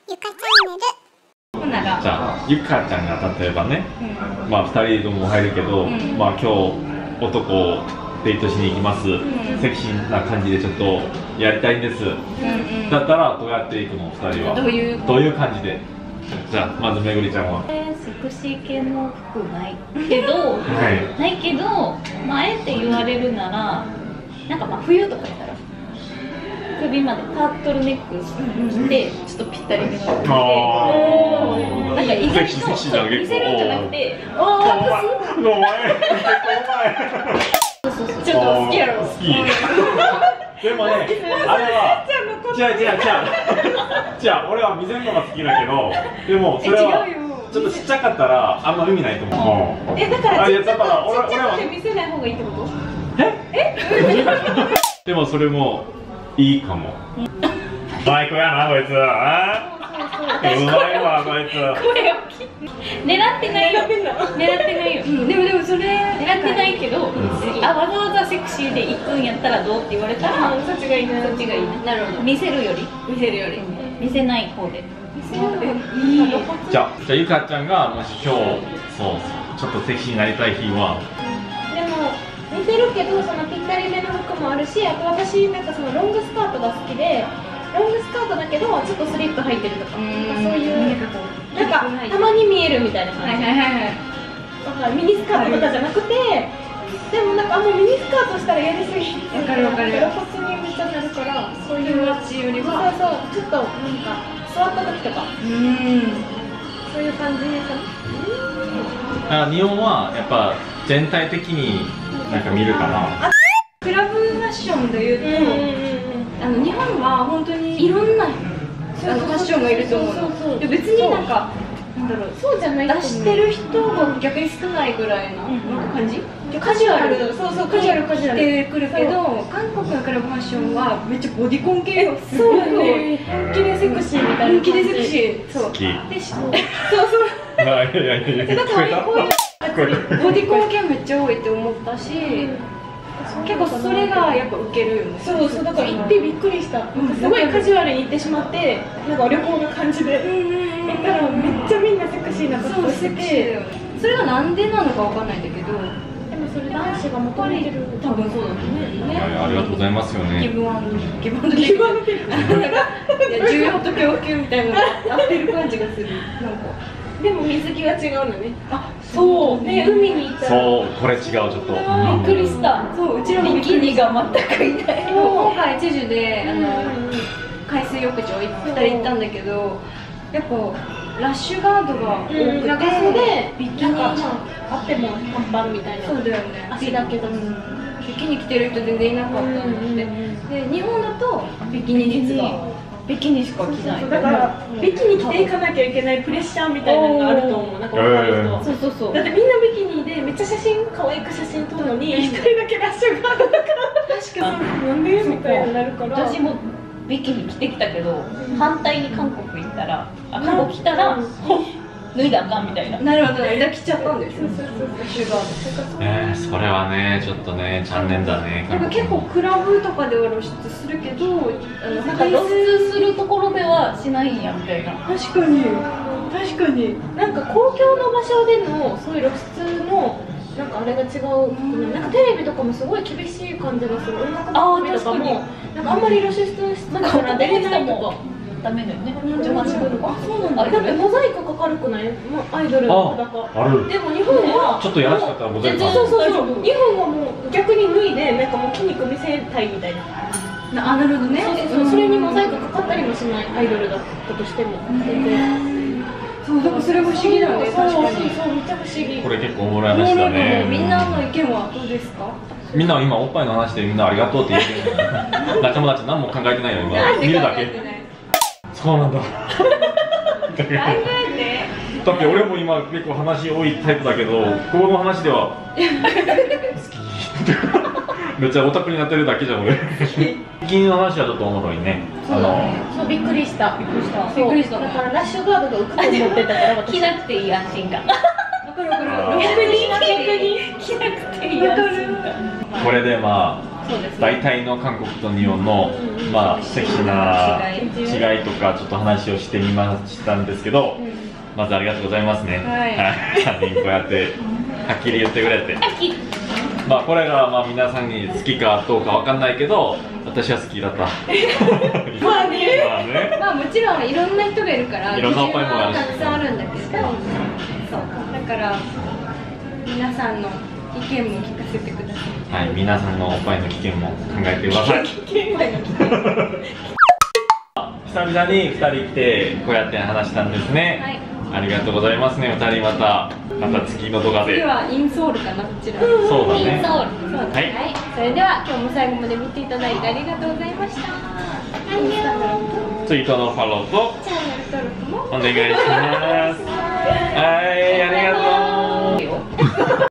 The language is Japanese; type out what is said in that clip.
ゆかチャンネル。 じゃあゆかちゃんが例えばね、まあ2人とも入るけど、まあ今日男をデートしに行きます、セクシーな感じでちょっとやりたいんです、だったらどうやっていくの2人は。どういう感じで。じゃあまずめぐりちゃんは。 セクシー系の服ないけど、ないけど、まああえて言われるなら、なんかまあ冬とかやったら首までタートルネックしてちょっとぴったりめの服で、なんか意外と見せるんじゃなくて隠す。ちょっと好きやろ。好き。 でもね、あれは違う、俺は見せるのが好きだけど、でもそれはちょっとちっちゃかったらあんま意味ないと思う。 だからちっちゃくて見せない方がいいってこと？ でもそれもいいかも。最高やなこいつ。うまいわこいつ。 狙ってないよ。でもそれ狙ってないけど、わざわざセクシーで行くんやったらどうって言われたらそっちがいいね。なるほど。見せるより見せない方で。 じゃあゆかちゃんがもし今日ちょっとセクシーになりたい日は。 でも似てるけどそのぴったりめの服もあるし、あと私なんかそのロングスカートが好きで、ロングスカートだけどちょっとスリット入ってるとか、そういうなんかたまに見えるみたいな感じ。だからミニスカートとかじゃなくて、でもなんかもうミニスカートしたらやりすぎ。わかる。露骨にめっちゃなるから、そういうマッチよりはちょっとなんか座った時とか、そういう感じかな。 日本はやっぱ全体的になんか見るかな。 クラブファッションでいうと、日本は本当にいろんなファッションがいると思う。で別になんかなんだろう、そうじゃない出してる人が逆に少ないぐらいな感じ。カジュアルしてくるけど、韓国のクラブファッションはめっちゃボディコン系がすごい本気でセクシーみたいな。本気でセクシー。 好き。 だからこういうボディコン系めっちゃ多いって思ったし、結構それがやっぱウケるよね。そうだから行ってびっくりした。すごいカジュアルに行ってしまって、なんか旅行な感じで行ったらめっちゃみんなセクシーな格好してて、 それがなんでなのかわかんないんだけど、 でもそれ男子が求めてる。 多分そうだと思うね。 ありがとうございますよね。 ギブアンドギブ需要と供給みたいなのが合ってる感じがする。なんかでも水着は違うのね。そうね、海に行ったらこれ違うちょっと。 びっくりした。うちのビキニが全くいない。今回チェジュで海水浴場2人行ったんだけど、やっぱラッシュガードが多くて、 長袖でビキニあっても短パンみたいな。そうだよね。足だけだ。 ビキニ着てる人全然いなかったので、日本だとビキニ率がビキニしか着ない。 だからビキニ着ていかなきゃいけないプレッシャーみたいなのがあると思う。なんか分かる人は。 そう。 だってみんなビキニでめっちゃ可愛く写真撮るのに、一人だけラッシュガードだから。確かに。なんでみたいになるから。 私もビキニ着てきたけど、反対に韓国行ったら、韓国来たら脱いだらあかんみたいな。なるほど、着ちゃったんですよ。 それはねちょっとね残念だね。 なんか結構クラブとかでは露出するけど、 なんか露出するところではしないんやみたいな。 確かになんか公共の場所でのそういう露出のなんかあれが違う。なんかテレビとかもすごい厳しい感じがする。音楽番組とかもなんかあんまり露出してから出れないとかダメだよね。 そうなんだ。だってモザイクかかるくない？アイドルの裸。 ある。 でも日本はちょっとやらしかったらモザイク。 そう。日本はもう逆に脱いでなんかもう筋肉見せたいみたいな。 なるほどね。 それにモザイクかかったりもしないアイドルだったとしても全然。 そうだからそれも不思議だよね。確かに。 めっちゃ不思議。 これ結構おもろい話だね。 みんなの意見はどうですか？ みんな今おっぱいの話でみんなありがとうって言ってる。仲間たち何も考えてないよ今。見るだけ。そうなんだ。 考えて。 だって俺も今結構話多いタイプだけど、この話では好きめっちゃオタクになってるだけじゃん俺。ビキニの話はちょっとおもろいね。 そうびっくりした。だからラッシュガードが浮くと思ってたから私。 着なくていい安心感。 わかる。逆に着なくていい安心感。 これでまあ大体の韓国と日本の、まあ、セクシーな違いとかちょっと話をしてみましたんですけど、まずありがとうございますね。3人こうやってはっきり言ってくれて、まあこれがまあ皆さんに好きかどうかわかんないけど、私は好きだった。 まあね、まあもちろんいろんな人がいるからいろんなおっぱいもあるし、 たくさんあるんだけど、そうだから皆さんの意見も聞かせてください。 はい、皆さんのおっぱいの危険も考えてください。久々に2人来てこうやって話したんですね。ありがとうございますね、2人また次の動画で。 次はインソールかな、こちら。 そうだね。 はい、それでは今日も最後まで見ていただいてありがとうございました。 ツイートのフォローとチャンネル登録もお願いします。はい、ありがとう。